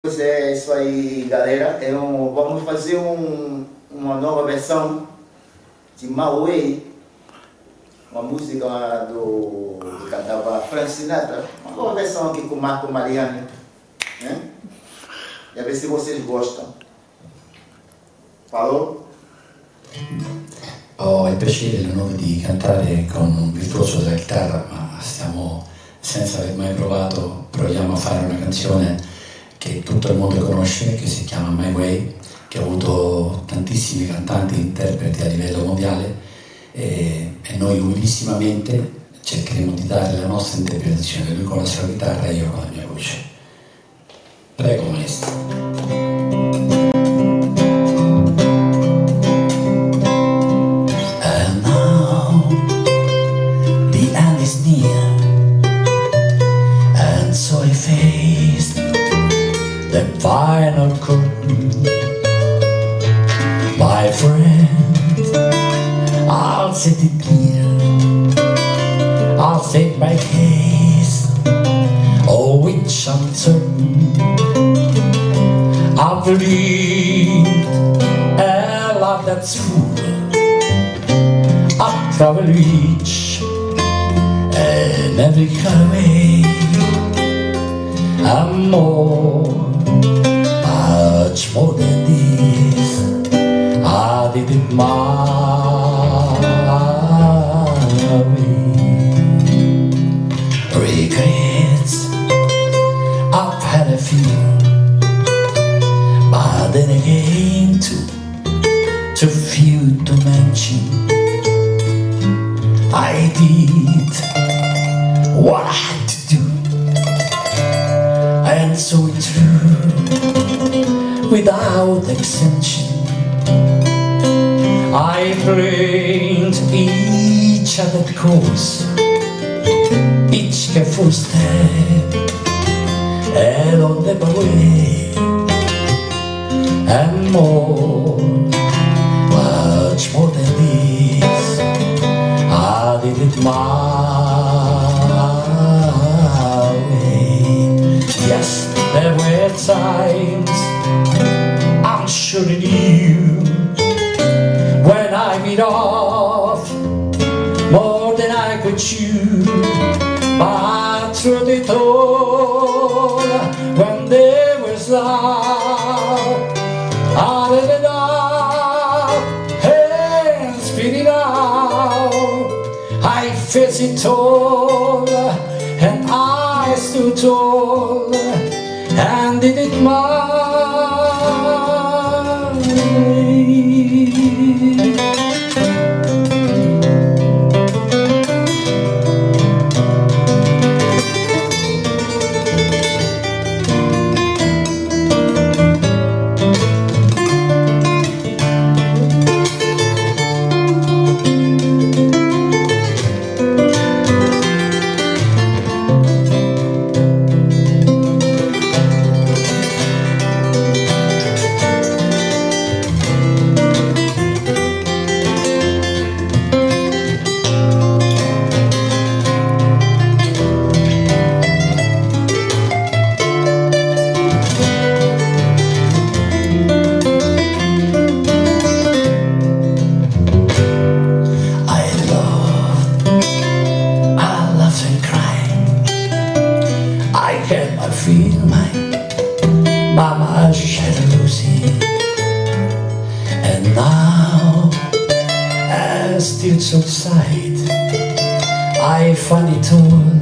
Pois é, isso aí, galera. Vamos fazer uma nova versão de Mauê, uma música que cantava Frank Sinatra. Uma nova versão aqui com o Marco Mariani, né? E a ver se vocês gostam. Falou? Ho il piacere e l'onore di cantare con un virtuoso della chitarra, ma stiamo, senza aver mai provato, proviamo a fare una canzone che tutto il mondo conosce, che si chiama My Way, che ha avuto tantissimi cantanti e interpreti a livello mondiale e noi umilssimamente cercheremo di dare la nostra interpretazione, lui con la sua chitarra e io con la mia voce. Prego, maestro. So I faced the final curtain. My friend, I'll set it clear, I'll state my case, oh which I'm certain. I've lived a life that's full, I've traveled each and every kind of way. I'm much more than this. I did it my way. Regrets, I've had a few, but then again too few to mention. I did what I had to do, and so true, without exemption. I trained each other course, each careful step along the way, and much more than this, I did it my way. Yes, there were times, I'm sure you knew, when I bit off more than I could chew. But through it all, when there was love, I let it out and spit it out. I faced it all, and I stood tall and did it my way. I feel my mama jealousy, and now as tears outside, I find it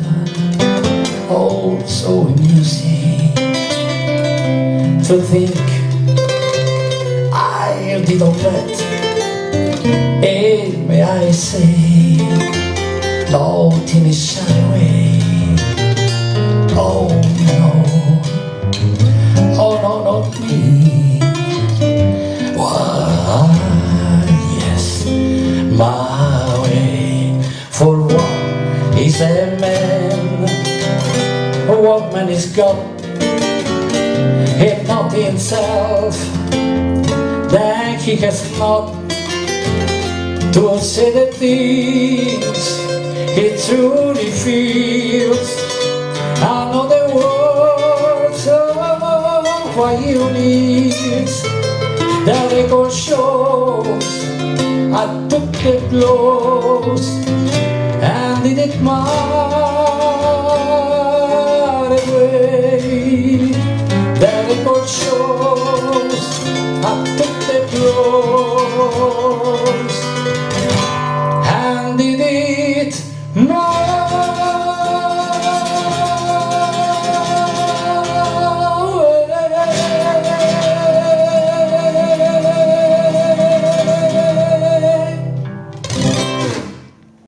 all so amusing to think I did all that, and may I say, not in a shy way. Oh no, not me. Why, yes, my way. For what is a man? What man is God? If not himself, then he has not to say the things he truly feels. I know the words units, the record shows I took the blows and did it my